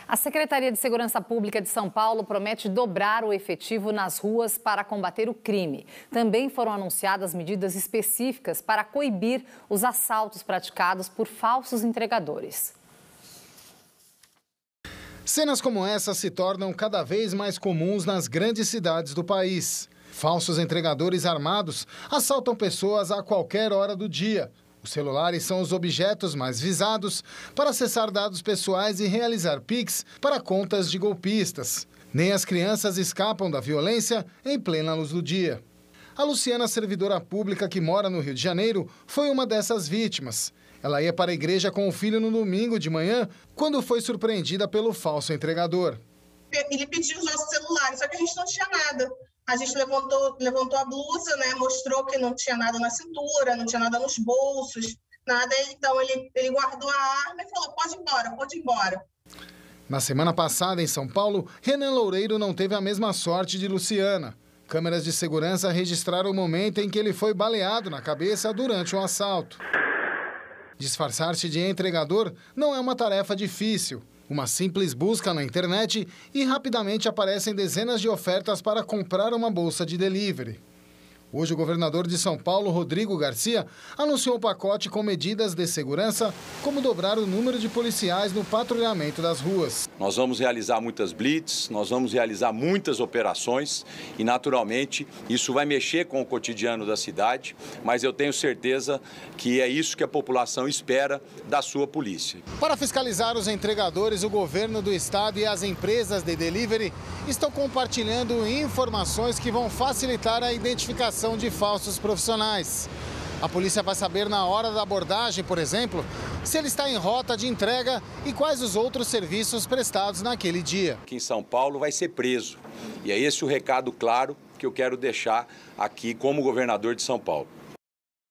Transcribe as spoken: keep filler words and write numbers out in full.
A Secretaria de Segurança Pública de São Paulo promete dobrar o efetivo nas ruas para combater o crime. Também foram anunciadas medidas específicas para coibir os assaltos praticados por falsos entregadores. Cenas como essa se tornam cada vez mais comuns nas grandes cidades do país. Falsos entregadores armados assaltam pessoas a qualquer hora do dia. Os celulares são os objetos mais visados para acessar dados pessoais e realizar Pix para contas de golpistas. Nem as crianças escapam da violência em plena luz do dia. A Luciana, servidora pública que mora no Rio de Janeiro, foi uma dessas vítimas. Ela ia para a igreja com o filho no domingo de manhã, quando foi surpreendida pelo falso entregador. Ele pediu os nossos celulares, só que a gente não tinha nada. A gente levantou, levantou a blusa, né, mostrou que não tinha nada na cintura, não tinha nada nos bolsos, nada. Então ele, ele guardou a arma e falou, pode ir embora, pode ir embora. Na semana passada, em São Paulo, Renan Loureiro não teve a mesma sorte de Luciana. Câmeras de segurança registraram o momento em que ele foi baleado na cabeça durante um assalto. Disfarçar-se de entregador não é uma tarefa difícil. Uma simples busca na internet e rapidamente aparecem dezenas de ofertas para comprar uma bolsa de delivery. Hoje, o governador de São Paulo, Rodrigo Garcia, anunciou um pacote com medidas de segurança, como dobrar o número de policiais no patrulhamento das ruas. Nós vamos realizar muitas blitz, nós vamos realizar muitas operações e, naturalmente, isso vai mexer com o cotidiano da cidade, mas eu tenho certeza que é isso que a população espera da sua polícia. Para fiscalizar os entregadores, o governo do estado e as empresas de delivery estão compartilhando informações que vão facilitar a identificação de falsos profissionais. A polícia vai saber na hora da abordagem, por exemplo, se ele está em rota de entrega e quais os outros serviços prestados naquele dia. Aqui em São Paulo vai ser preso. E é esse o recado claro que eu quero deixar aqui como governador de São Paulo.